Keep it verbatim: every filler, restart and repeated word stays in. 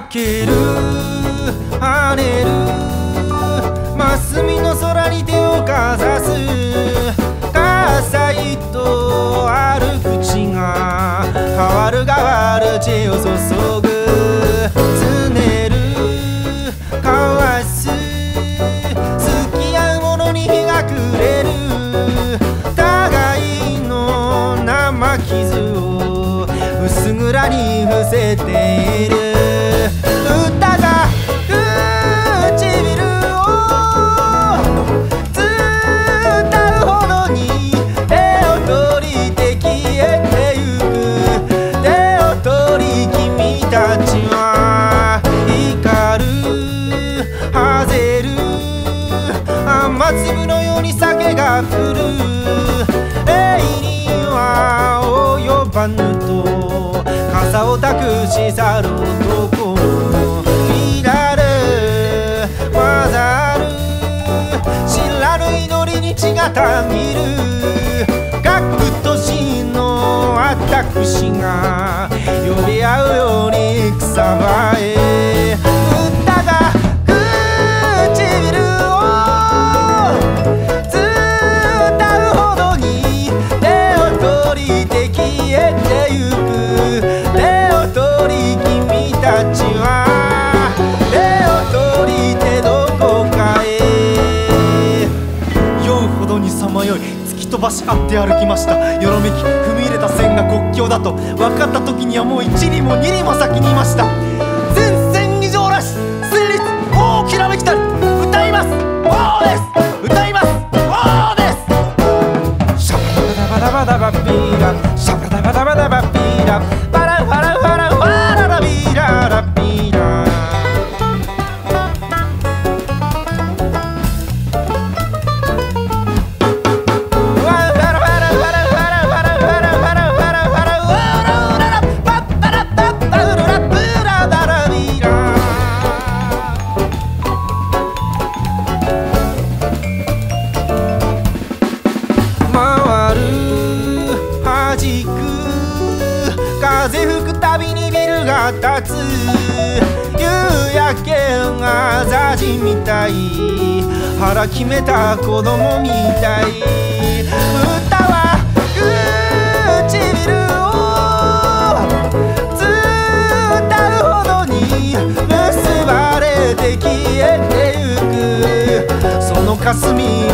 ける跳ねる真隅の空に手をかざす火災とある口が変わる変わる血を注ぐつねるかわす付き合うものに日が暮れる互いの生傷を薄暗に伏せている歌が唇を伝うほどに手を取りて消えてゆく手を取り君たちは光るはぜる雨粒のように酒が降る永には及ばぬと傘を託し去る男のいらる混ざる知らぬ祈りに血がたぎる各都市の私が呼び合うように草場へ歌が唇を伝うほどに手を取りて消えてゆく手を取り君たちは手を取りてどこかへ酔うほどにさまよい突き飛ばし合って歩きましたよろめき踏み入れた線が国境だと分かった時にはもう一里も二里も先にいました前線以上なし旋律大きなめきたり歌います王です歌います王ですシャバダバダバダバピーラシャバダバダバダバピーラバラバラバラバララビーララビーラ風吹くたびにビルが立つ夕焼けがザジみたい腹決めた子供みたい歌は唇を伝うほどに結ばれて消えてゆくその霞